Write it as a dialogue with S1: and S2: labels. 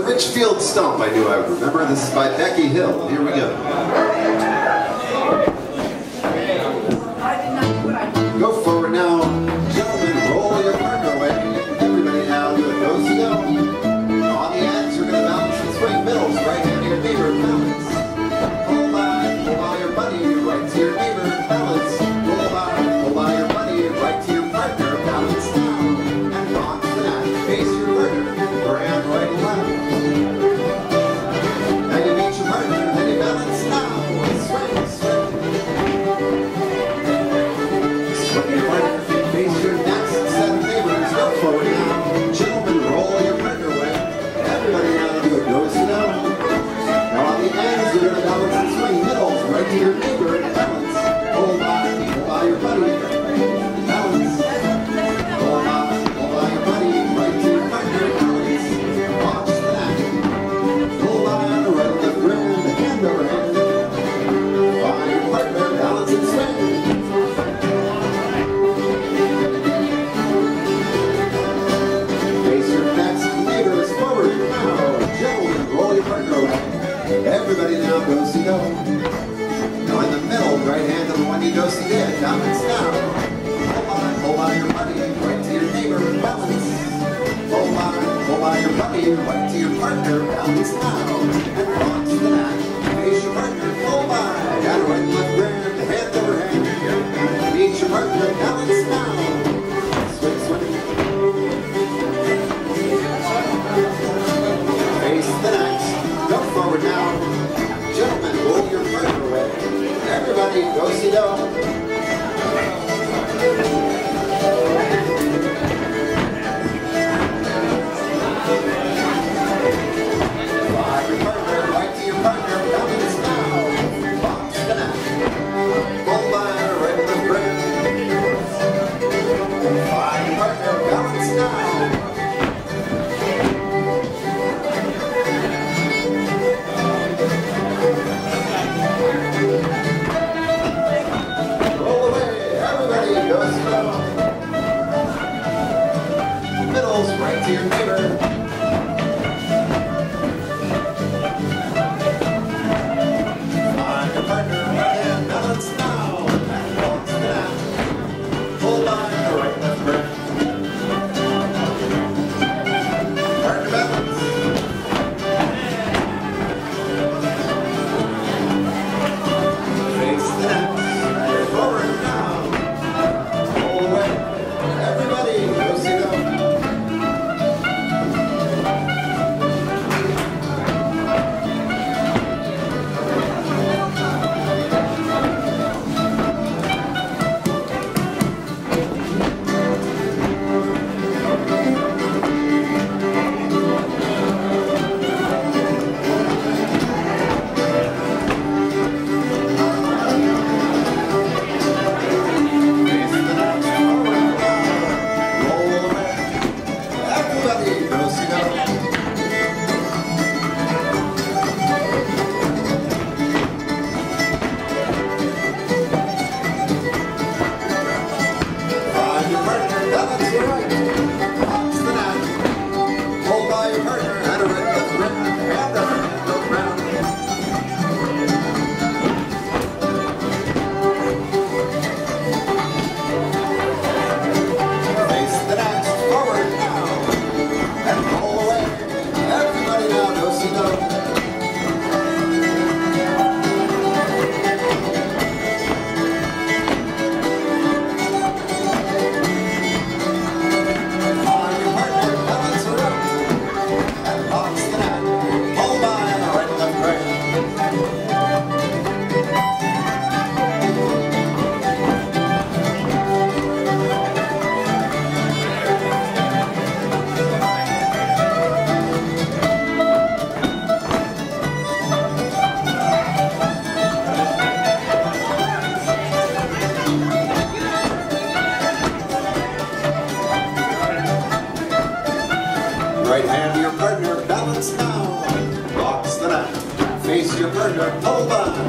S1: Richfield Stomp, I knew I would remember. This is by Becky Hill. Here we go. Go forward now. Gentlemen, roll your partner away. Everybody now do a go-si-go. On the ends, you're going to balance and swing. Middles, right hand to your neighbor, balance. Pull by your buddy, right to your neighbor, balance. Pull by your buddy, right to your partner, balance now. And rock to that, face your partner, grand right and left. And you meet your partner, then you balance now. Swing, swing. Swing your partner, face your next set of neighbors. Go forward now. Gentlemen, roll your partner away. Everybody now do a go-si-go. Now on the ends, you're going to balance and swing. Middles, right to your neighbor, balance. Pull by your buddy, balance. Pull by your buddy, right to your partner, balance. Watch that. Pull by on the right, left, grand, hand over hand. By your partner, balance and swing. Face your next neighbors forward now. Gentlemen, roll your partner away. Everybody now go-si-go. Now in the middle, right hand to the one you go-si did. Balance now. Pull by your buddy, right to your neighbor, balance. Pull by your buddy, right to your partner, balance now. And rock to that. Face your partner, pull by. Got right, left, grand, hand over hand. Meet your partner, balance now. Swing, swing. Face the next. Go forward now. Gentlemen, roll your partner away. Everybody, go-si-go. By your partner, right to your partner, balance now. Box the net. Pull by, right left grand. By your partner, balance now. Roll away, everybody go-si-go. Middles, right to your neighbor. Find your partner, right hand, balance now. And walk to that. Pull by, right left grand. Partner balance. Face the net. Forward now. Roll away. Everybody, go-si-go. Face the net. Forward now. Roll away. Everybody, go-si-go. Find your partner, balance your right. Box the net. Pull by your partner, and a right left grip, and a go round. Face the net, forward now. And roll away. Everybody now, go-si-go. Find your partner, balance around. And box the net. Pull by on the right left grand. Right hand to your partner, balance now. Box the net. Face your partner, pull by.